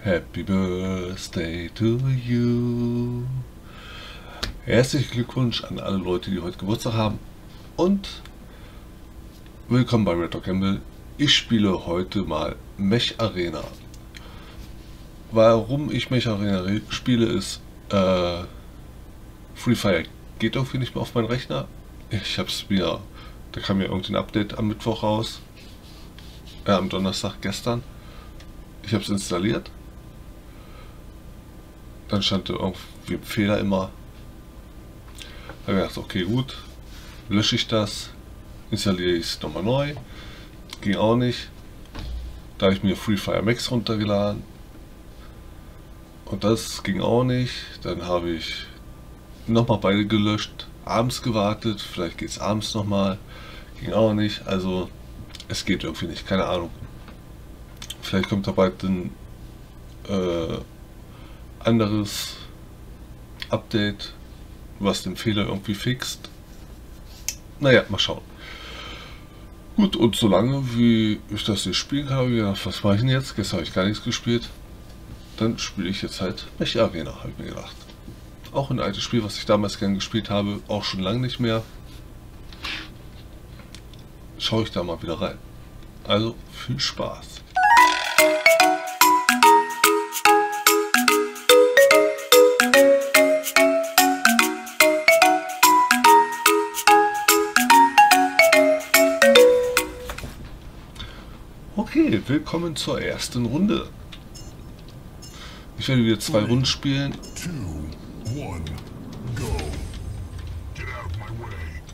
Happy Birthday to you. Herzlichen Glückwunsch an alle Leute, die heute Geburtstag haben. Und willkommen bei Red Dog Gamble. Ich spiele heute mal Mech Arena. Warum ich Mech Arena spiele ist, Free Fire geht irgendwie nicht mehr auf meinen Rechner. Ich hab's mir, da kam ja irgendein Update am Mittwoch raus. Am Donnerstag gestern. Ich habe es installiert. Dann stand da irgendwie ein Fehler immer. Da habe ich gedacht, okay gut, lösche ich das, installiere ich es nochmal neu. Ging auch nicht. Da habe ich mir Free Fire Max runtergeladen. Und das ging auch nicht. Dann habe ich nochmal beide gelöscht, abends gewartet, vielleicht geht es abends nochmal. Ging auch nicht. Also es geht irgendwie nicht, keine Ahnung. Vielleicht kommt da bald ein anderes Update, was den Fehler irgendwie fixt. Naja, mal schauen. Gut, und solange wie ich das nicht spielen kann, habe ich gedacht, was mache ich denn jetzt? Gestern habe ich gar nichts gespielt. Dann spiele ich jetzt halt Mech Arena, habe ich mir gedacht. Auch ein altes Spiel, was ich damals gern gespielt habe, auch schon lange nicht mehr. Schaue ich da mal wieder rein. Also viel Spaß. Okay, willkommen zur ersten Runde. Ich werde wieder 2 Runden spielen. 2, 1, go. Get out of my way.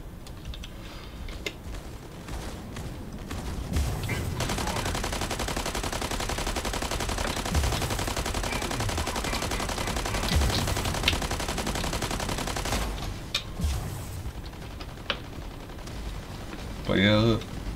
Barriere.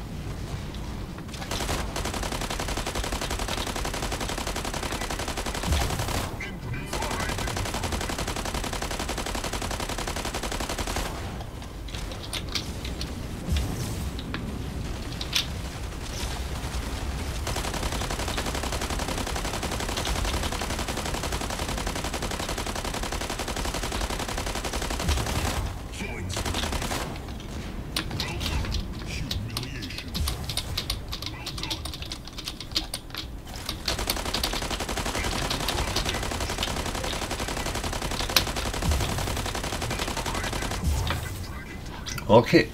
Okay.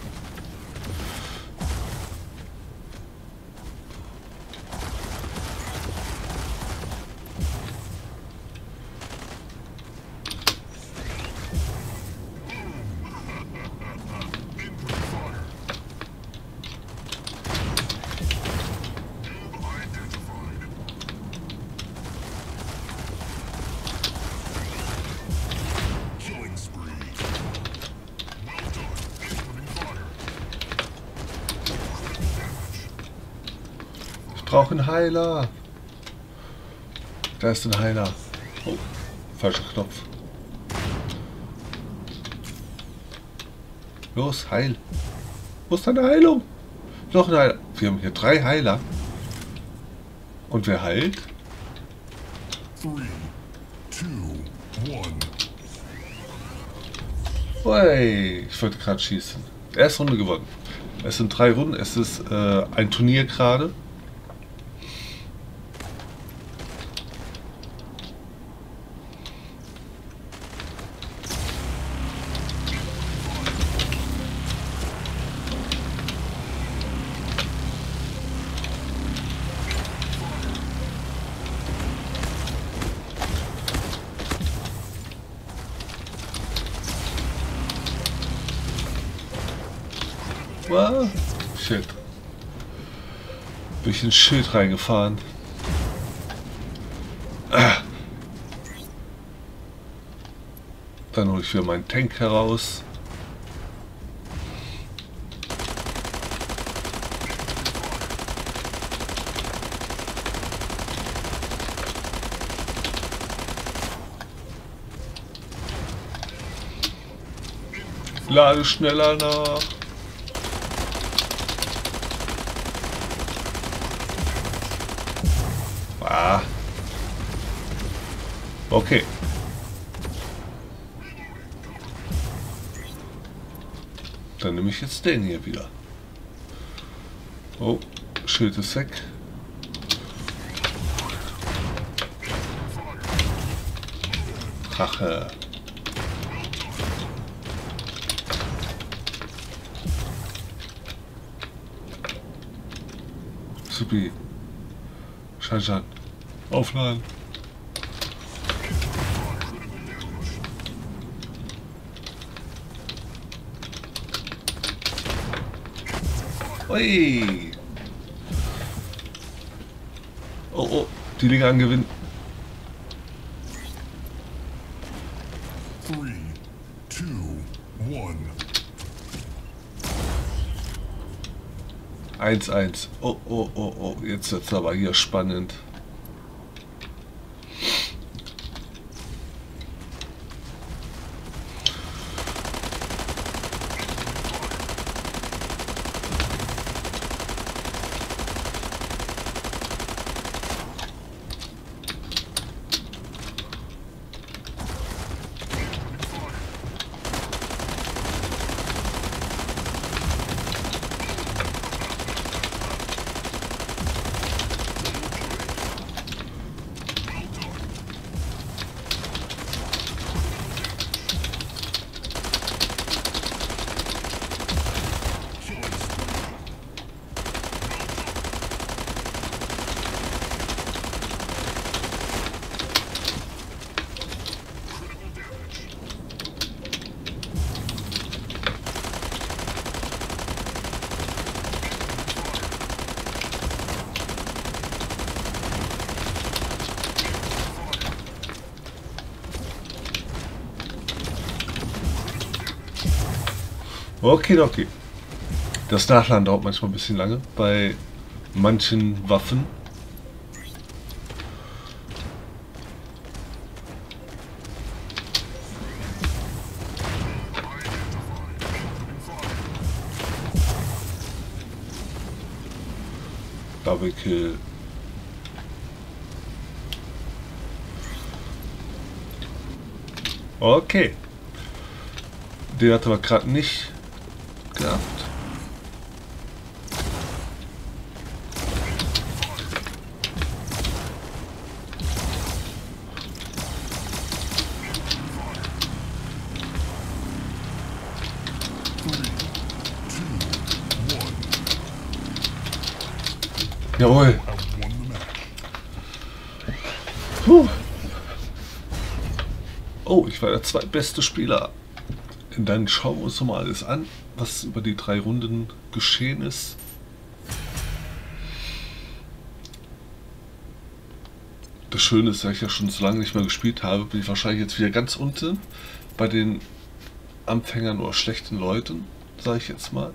Ich brauche einen Heiler. Da ist ein Heiler. Oh, falscher Knopf. Los, heil. Wo ist deine Heilung? Noch ein Heiler. Wir haben hier 3 Heiler. Und wer heilt? 3, 2, 1. Hey, ich wollte gerade schießen. Erste Runde gewonnen. Es sind 3 Runden. Es ist ein Turnier gerade. Wow. Shit. Durch ein Schild reingefahren. Dann hole ich wieder meinen Tank heraus. Lade schneller nach. Ah. Okay. Dann nehme ich jetzt den hier wieder. Oh, Schild ist weg. Rache. Supi. Scheiße. Aufladen. Ui. Oh, oh, die Liga an Gewinn. 3, 2, 1. 1-1. Oh, oh, oh, oh. Jetzt wird es aber hier spannend. Okay, okay. Das Nachladen dauert manchmal ein bisschen lange bei manchen Waffen. Double Kill. Okay. Den hatte man gerade nicht gehabt. Jawohl. Puh. Oh, ich war der zweitbeste Spieler. Dann schauen wir uns noch mal alles an, was über die 3 Runden geschehen ist. Das Schöne ist, da ich ja schon so lange nicht mehr gespielt habe, bin ich wahrscheinlich jetzt wieder ganz unten bei den Anfängern oder schlechten Leuten, sage ich jetzt mal.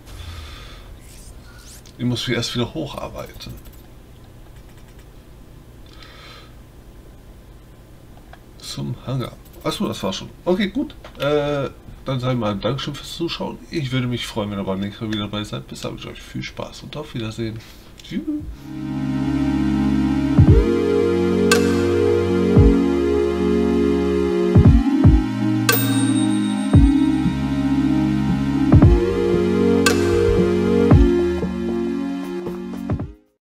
Ich muss mich erst wieder hocharbeiten. Zum Hangar. Achso, das war schon. Okay, gut. Dann sei mal ein Dankeschön fürs Zuschauen. Ich würde mich freuen, wenn ihr beim nächsten Mal wieder dabei seid. Bis dahin wünsche ich euch viel Spaß und auf Wiedersehen. Tschüss.